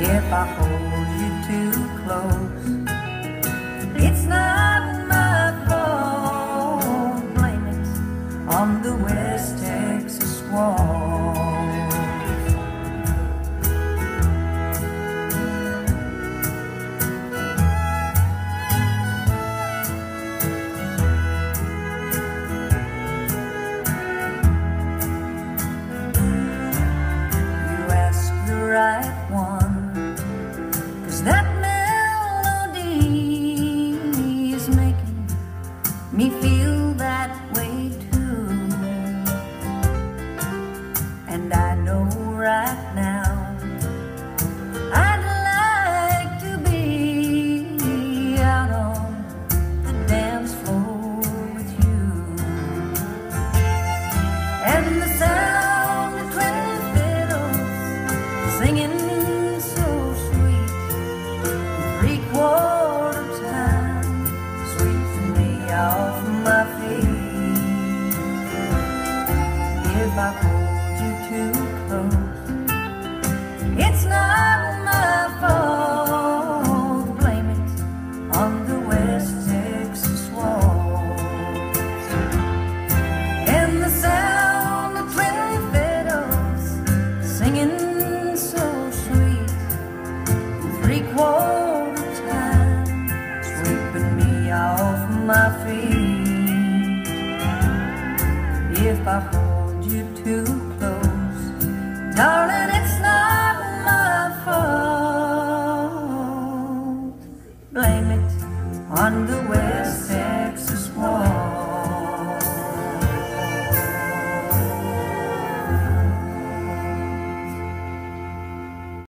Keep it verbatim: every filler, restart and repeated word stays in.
if I hold you too close. It's not my fault, blame it on the West Texas walls. You asked the right one, 'cause that me feel that way too, and I know right now I'd like to be out on the dance floor with you, and the sound of twin fiddles singing so sweet, three quarter time, sweeping me off my feet. If I hold you too close, it's not my fault, blame it on the West Texas walls. And the sound of twin fiddles singing so sweet, three quarter time, sweeping me off my feet. If I